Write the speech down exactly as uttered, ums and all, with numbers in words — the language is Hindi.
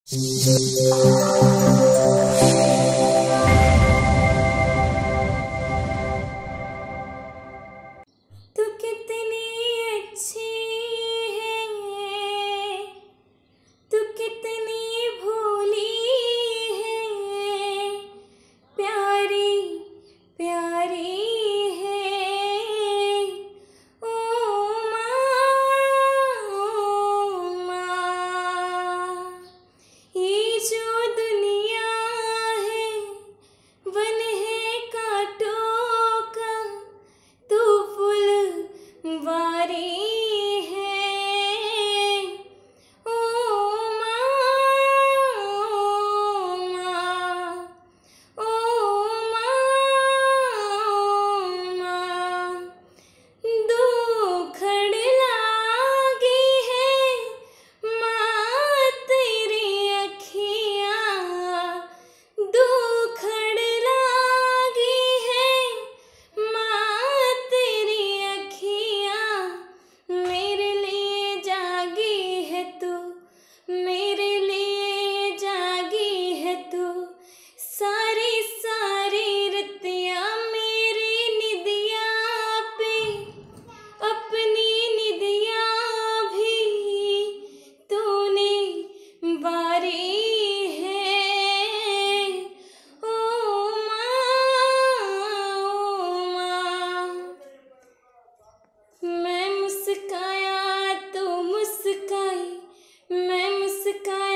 तू कितनी अच्छी है, तू कितनी भोली है, प्यारी प्यारी है। ओ माँ, ओ माँ, ये जो दुनिया है वन है कांटों का, तू फुलवारी है। ओ माँ, ओ माँ, ओ माँ, दुखड़ लागी है माँ तेरी अखियाँ, दुखड़ लागी है माँ तेरी अखियाँ। मेरे लिए जागी है तू, मेरे लिए जागी है तू, सारी सारी रतिया मेरी निदिया पे, अपनी निदिया भी तूने बारी है। ओ माँ, ओ माँ, मैं मुस्काया तू मुस्काई, मैं मुस्काया